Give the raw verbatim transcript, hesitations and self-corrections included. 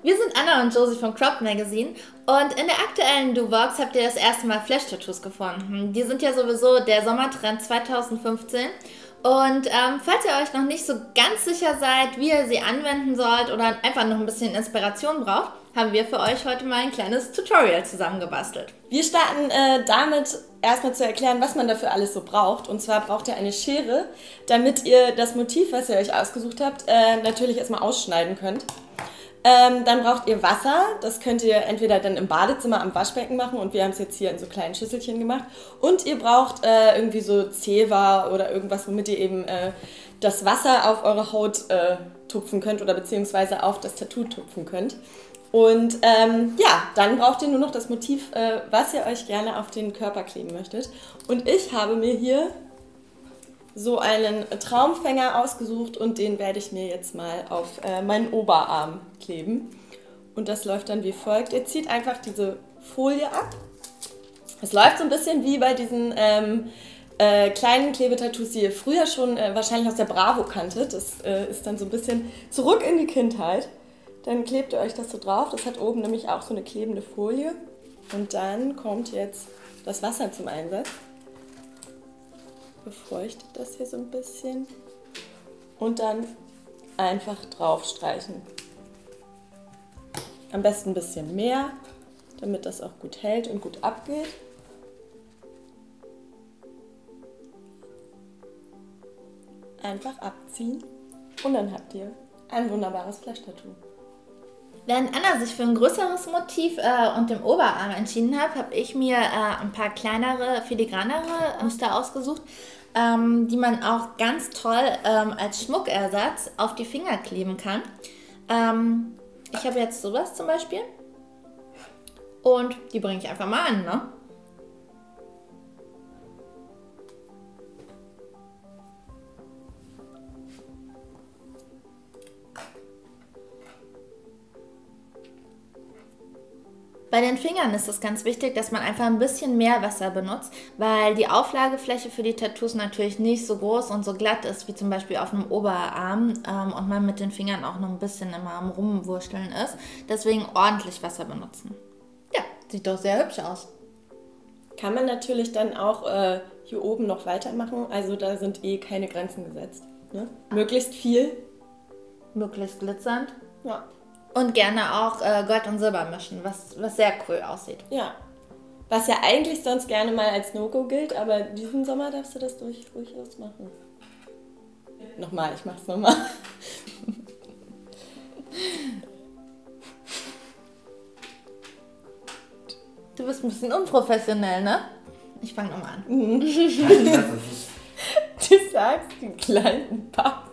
Wir sind Anna und Josie vom Cropped Magazine und in der aktuellen DoVox habt ihr das erste Mal Flash-Tattoos gefunden. Die sind ja sowieso der Sommertrend zwanzig fünfzehn und ähm, falls ihr euch noch nicht so ganz sicher seid, wie ihr sie anwenden sollt oder einfach noch ein bisschen Inspiration braucht, haben wir für euch heute mal ein kleines Tutorial zusammengebastelt. Wir starten äh, damit erstmal zu erklären, was man dafür alles so braucht. Und zwar braucht ihr eine Schere, damit ihr das Motiv, was ihr euch ausgesucht habt, äh, natürlich erstmal ausschneiden könnt. Ähm, dann braucht ihr Wasser, das könnt ihr entweder dann im Badezimmer am Waschbecken machen und wir haben es jetzt hier in so kleinen Schüsselchen gemacht. Und ihr braucht äh, irgendwie so Zewa oder irgendwas, womit ihr eben äh, das Wasser auf eure Haut äh, tupfen könnt oder beziehungsweise auf das Tattoo tupfen könnt. Und ähm, ja, dann braucht ihr nur noch das Motiv, äh, was ihr euch gerne auf den Körper kleben möchtet. Und ich habe mir hier so einen Traumfänger ausgesucht und den werde ich mir jetzt mal auf äh, meinen Oberarm kleben. Und das läuft dann wie folgt. Ihr zieht einfach diese Folie ab. Es läuft so ein bisschen wie bei diesen ähm, äh, kleinen Klebetattoos, die ihr früher schon äh, wahrscheinlich aus der Bravo kanntet. Das äh, ist dann so ein bisschen zurück in die Kindheit. Dann klebt ihr euch das so drauf. Das hat oben nämlich auch so eine klebende Folie. Und dann kommt jetzt das Wasser zum Einsatz. Befeuchtet das hier so ein bisschen und dann einfach drauf streichen. Am besten ein bisschen mehr, damit das auch gut hält und gut abgeht. Einfach abziehen und dann habt ihr ein wunderbares Flash-Tattoo. Während Anna sich für ein größeres Motiv äh, und den Oberarm entschieden hat, habe ich mir äh, ein paar kleinere, filigranere Muster ausgesucht, ähm, die man auch ganz toll ähm, als Schmuckersatz auf die Finger kleben kann. Ähm, ich habe jetzt sowas zum Beispiel und die bringe ich einfach mal an, ne? Bei den Fingern ist es ganz wichtig, dass man einfach ein bisschen mehr Wasser benutzt, weil die Auflagefläche für die Tattoos natürlich nicht so groß und so glatt ist, wie zum Beispiel auf einem Oberarm ähm, und man mit den Fingern auch noch ein bisschen immer am Rumwurschteln ist. Deswegen ordentlich Wasser benutzen. Ja, sieht doch sehr hübsch aus. Kann man natürlich dann auch äh, hier oben noch weitermachen, also da sind eh keine Grenzen gesetzt. Ne? Möglichst viel. Möglichst glitzernd. Ja. Und gerne auch äh, Gold und Silber mischen, was, was sehr cool aussieht. Ja. Was ja eigentlich sonst gerne mal als No-Go gilt, aber diesen Sommer darfst du das durch, durchaus machen. Nochmal, ich mach's nochmal. Du bist ein bisschen unprofessionell, ne? Ich fang nochmal an. Du sagst, den kleinen Papp.